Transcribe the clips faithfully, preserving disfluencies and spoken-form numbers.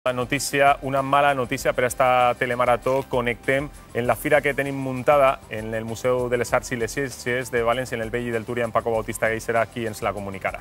Notícia, una mala notícia per a esta telemarató. Connectem en la fira que tenim muntada en el Museu de les Arts i les Ciències de València, en el Vell i del Túria, en Paco Bautista Gay serà qui ens la comunicarà.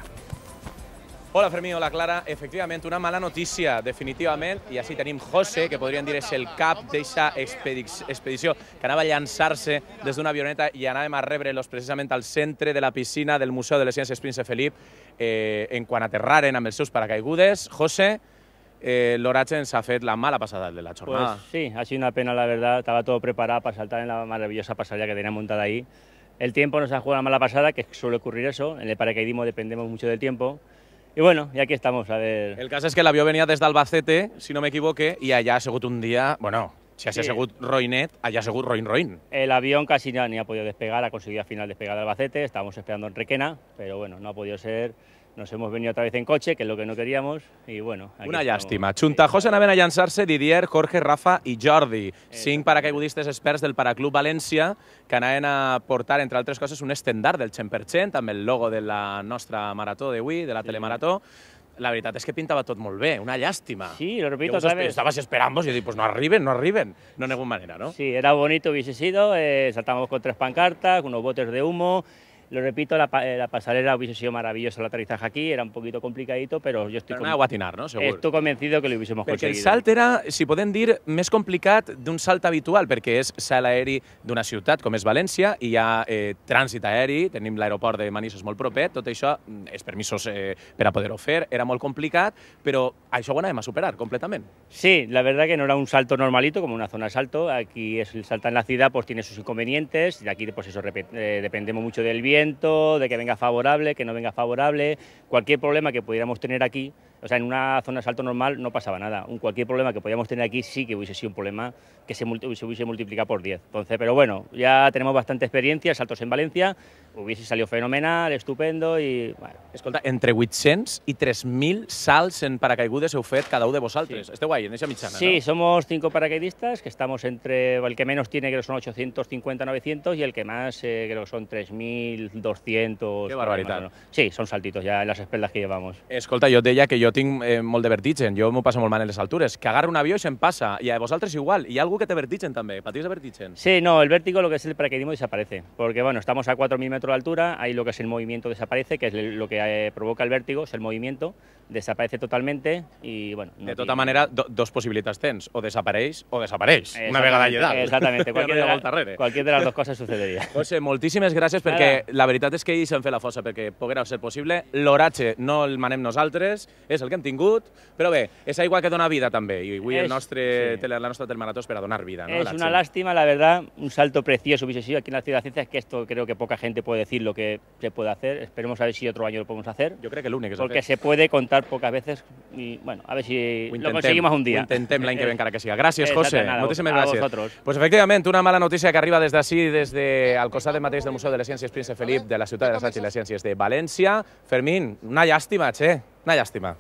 Hola Fermí, hola Clara. Efectivament, una mala notícia, definitivament, i així tenim José, que podríem dir és el cap d'aquesta expedició, que anava a llançar-se des d'una avioneta i anàvem a rebre-los precisament al centre de la piscina del Museu de les Ciències Príncep Felip, eh, en quan aterraren amb els seus paracaigudes. José, eh, l'oratge ens ha fet la mala pasada de la jornada. Pues sí, ha sido una pena, la verdad. Estaba todo preparado para saltar en la maravillosa pasarela que tenía montada ahí. El tiempo nos ha jugado una mala pasada, que suele ocurrir eso. En el paracaidismo dependemos mucho del tiempo. I bueno, i aquí estamos, a ver... El cas és que l'avió venia des d'Albacete, si no m'equivoque, i allà ha sigut un dia, bueno, si ha Sí. sigut roïnet, allà ha sigut roïn-roïn. El avión casi no, ni ha podido despegar, ha conseguido al final despegar de Albacete, estábamos esperando en Requena, pero bueno, no ha podido ser. Nos hemos venido otra vez en coche, que es lo que no queríamos, y bueno... Aquí Una estamos. llàstima. Junta a José anaven a llançar-se Didier, Jorge, Rafa i Jordi, cinc paracaigudistes experts del Paraclub València, que anaven a portar, entre altres coses, un estendard del cent per cent, amb el logo de la nostra marató d'avui, de la telemarató. La veritat és que pintava tot molt bé, una llàstima. Sí, lo repito Yo otra vez. Estabas esperando y yo digo, pues no arriben, no arriben. No de ninguna manera, ¿no? Sí, era bonito, hubiese sido, eh, saltamos con tres pancartas, unos botes de humo. Lo repito, la, pa- eh, la pasarela hubiese sido maravillosa el aterrizaje aquí, era un poquito complicadito, pero yo estoy, Però anava a guatinar, no? Segur. estoy convencido que lo hubiésemos Perquè el conseguido. salt era, si podem dir, més complicat d'un salt habitual, perquè és salt aeri d'una ciutat com és València, i hi ha eh, trànsit aeri, tenim l'aeroport de Manises molt proper, tot això, els permisos eh, per a poder-ho fer, era molt complicat, però això ho anàvem a superar completament. Sí, la verdad que no era un salto normalito, como una zona de salto. Aquí es el saltar en la ciudad, pues tiene sus inconvenientes. Y aquí, pues eso, repe- eh, dependemos mucho del viento, de que venga favorable, que no venga favorable. Cualquier problema que pudiéramos tener aquí, o sea, en una zona de salto normal no pasaba nada. Un cualquier problema que podíamos tener aquí sí que hubiese sido un problema que se, multi- se hubiese multiplicado por diez. Entonces, pero bueno, ya tenemos bastante experiencia, saltos en Valencia, hubiese salido fenomenal, estupendo y bueno. Escolta, entre vuit-cents i tres mil salts en paracaigudes heu fet cada un de vosaltres. Sí. Esteu ahí, en eixa mitjana, Sí, no? somos cinco paracaidistas, que estamos entre, el que menos tiene creo que son ochocientos cincuenta, novecientos, y el que más eh, creo que son tres mil doscientos. Qué barbaridad. Sí, son saltitos ya en las espaldas que llevamos. Escolta, jo et deia que jo tinc eh, molt de vertigen, jo m'ho passo molt mal en les altures, que agarro un avió i se'm passa, i a vosaltres igual, hi ha algú que té vertigen també, patís de vertigen? Sí, no, el vértigo, lo que es el paracaidismo, desaparece, porque bueno, estamos a cuatro mil metros de altura, ahí lo que es el movimiento desaparece, que es lo que eh, provoca el vértigo, es el movimiento, desaparece totalmente y bueno... no De tota tiene- manera, do, dos possibilitats tens, o desapareix o desapareix, una vegada allà dalt. Exactamente, cualquier, No hi de ha la- volta arrere. cualquier de las dos cosas sucedería. José, moltíssimes gràcies, perquè la veritat és que ells han fet la força perquè poguera ser possible. L'oratge no el manem nosaltres, és el que hem tingut, però bé, és aigua que dona vida també, i avui el És- nostre, sí. tele, la nostra telemarató és per a donar vida. No, a Es la una gent. lástima, la verdad, un salto precioso hubiese sido aquí en la Ciudad de Ciencias, que esto creo que poca gente puede decir lo que se puede hacer. Esperemos a ver si otro año lo podemos hacer, Jo crec que l'únic que s'ha porque fet. se puede contar pocas veces y bueno, a ver si Ho lo conseguimos un día. Ho intentem l'any que ve encara que siga. Gràcies, Exacte, José. nada, Moltíssimes a gràcies. vosotros. Pues efectivament, una mala notícia que arriba des d'ací, des de, al costat del mateix del Museu de les Ciències Príncep Felip de la Ciutat de les Arts i les Ciències de València. Fermín, una llàstima, che, una llàstima.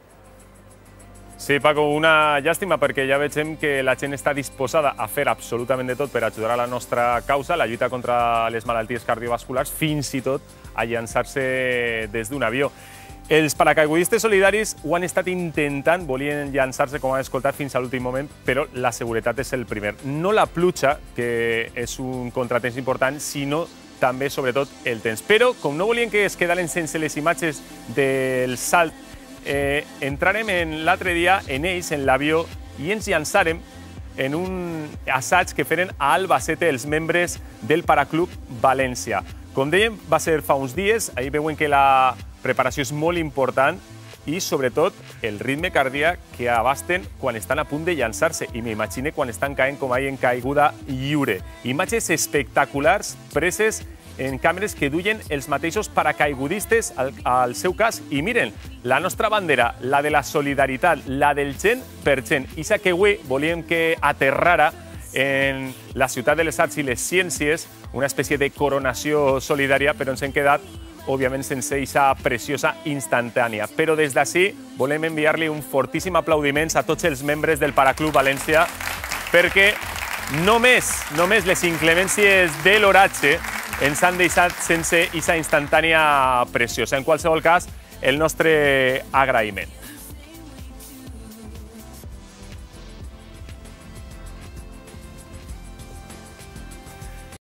Sí, Paco, una llàstima perquè ja veiem que la gent està disposada a fer absolutament de tot per ajudar a la nostra causa, la lluita contra les malalties cardiovasculars, fins i tot a llançar-se des d'un avió. Els paracaigudistes solidaris ho han estat intentant, volien llançar-se, com han escoltat, fins a l'últim moment, però la seguretat és el primer. No la pluja, que és un contratemps important, sinó també, sobretot, el temps. Però, com no volien que es quedaren sense les imatges del salt, eh, entrarem en l'altre dia en ells, en l'avió, i ens llançarem en un assaig que feren a Albacete els membres del Paraclub València. Com dèiem, va ser fa uns dies, ahir veuen que la preparació és molt important i, sobretot, el ritme cardíac que abasten quan estan a punt de llançar-se. I m'imagine quan estan caent com ahir en caiguda lliure. Imatges espectaculars preses en càmeres que duien els mateixos paracaigudistes al, al seu cas. I miren, la nostra bandera, la de la solidaritat, la del cent per cent. Ixa que avui volíem que aterrara en la Ciutat de les Arts i les Ciències, una espècie de coronació solidària, però ens hem quedat, òbviament, sense aquesta preciosa instantània. Però des d'ací volem enviar-li un fortíssim aplaudiment a tots els membres del Paraclub València, perquè només, només les inclemències de l'oratge ens han deixat sense aquesta instantània preciosa. En qualsevol cas, el nostre agraïment.